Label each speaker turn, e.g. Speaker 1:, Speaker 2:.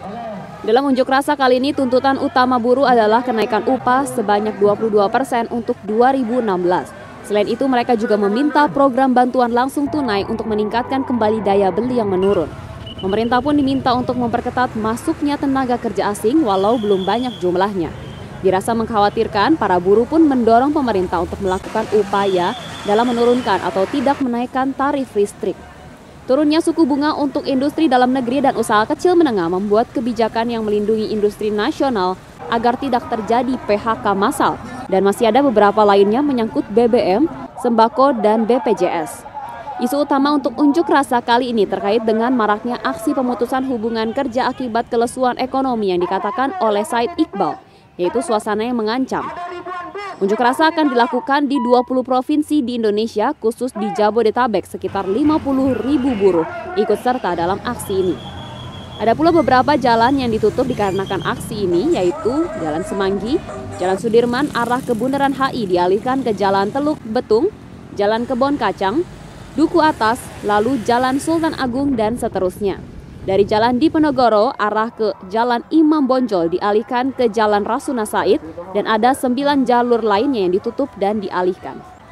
Speaker 1: Dalam unjuk rasa kali ini, tuntutan utama buruh adalah kenaikan upah sebanyak 22% untuk 2016. Selain itu, mereka juga meminta program bantuan langsung tunai untuk meningkatkan kembali daya beli yang menurun. Pemerintah pun diminta untuk memperketat masuknya tenaga kerja asing walau belum banyak jumlahnya. Dirasa mengkhawatirkan, para buruh pun mendorong pemerintah untuk melakukan upaya dalam menurunkan atau tidak menaikkan tarif listrik. Turunnya suku bunga untuk industri dalam negeri dan usaha kecil menengah membuat kebijakan yang melindungi industri nasional agar tidak terjadi PHK massal, dan masih ada beberapa lainnya menyangkut BBM, sembako, dan BPJS. Isu utama untuk unjuk rasa kali ini terkait dengan maraknya aksi pemutusan hubungan kerja akibat kelesuan ekonomi yang dikatakan oleh Said Iqbal, yaitu suasana yang mengancam. Unjuk rasa akan dilakukan di 20 provinsi di Indonesia, khusus di Jabodetabek. Sekitar 50.000 buruh ikut serta dalam aksi ini. Ada pula beberapa jalan yang ditutup dikarenakan aksi ini, yaitu Jalan Semanggi, Jalan Sudirman arah ke Bundaran HI dialihkan ke Jalan Teluk Betung, Jalan Kebon Kacang, Duku Atas, lalu Jalan Sultan Agung, dan seterusnya. Dari Jalan Diponegoro arah ke Jalan Imam Bonjol dialihkan ke Jalan Rasuna Said, dan ada 9 jalur lainnya yang ditutup dan dialihkan.